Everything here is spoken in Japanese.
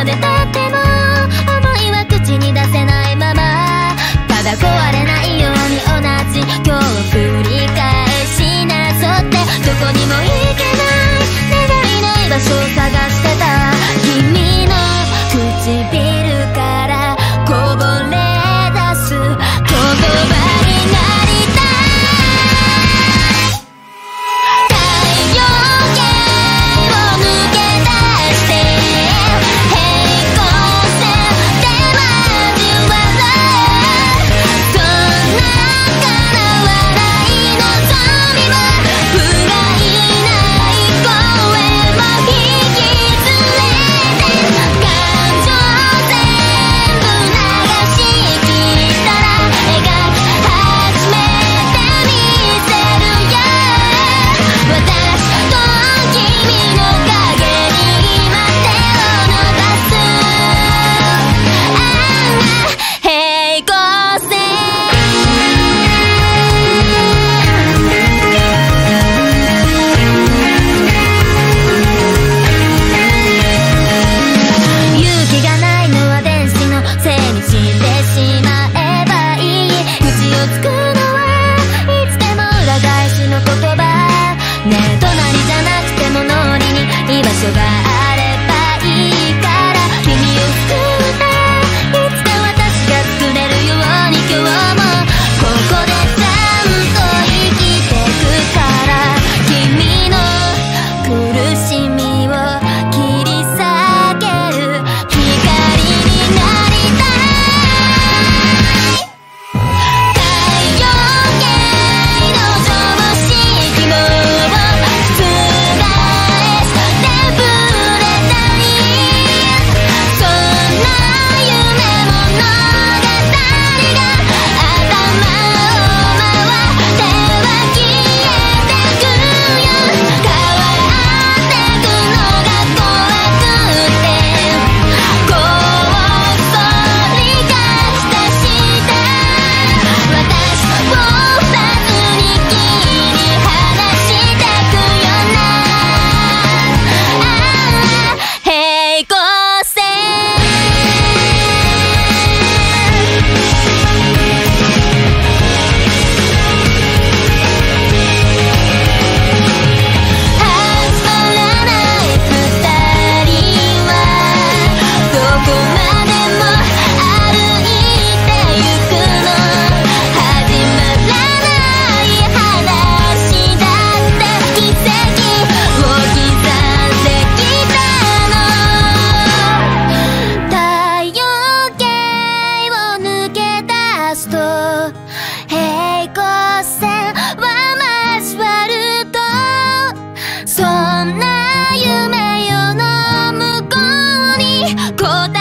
まで経っても思いは口に出せないまま、ただ壊れないように同じ今日を繰り返しなぞって、どこにも行けない願いない場所を探してた君の唇からこぼれ出す言葉になりたい。太陽系を抜け出して平行線で交わる、そんなから笑い望みも不甲斐ない声も引き連れて、感情全部流し切ったら描き始めてみせるよ、私と君の影に今手を伸ばす、平行線。勇気がないのは電子のせいにしてしまえばいい、口をつくのはいつでも裏返しの言葉ねえ、隣じゃなくても脳裏に居場所があればいいから、君を救っていつか私が作れるように今日もここでちゃんと生きてくから、君の苦しみを切り裂ける光になりたい。太陽系の常識も覆して触れたい、そんな夢物語が頭を回っては消えてくよ、変わってくのが怖くてこっそり貸してして私を二つに切り離してくよな、平行線。始まらない二人はどこまでも歩いてゆくの、始まらない話だって奇跡を刻んできたの、太陽系を抜け出すと平行線は交わると、そんな夢よの向こうに答え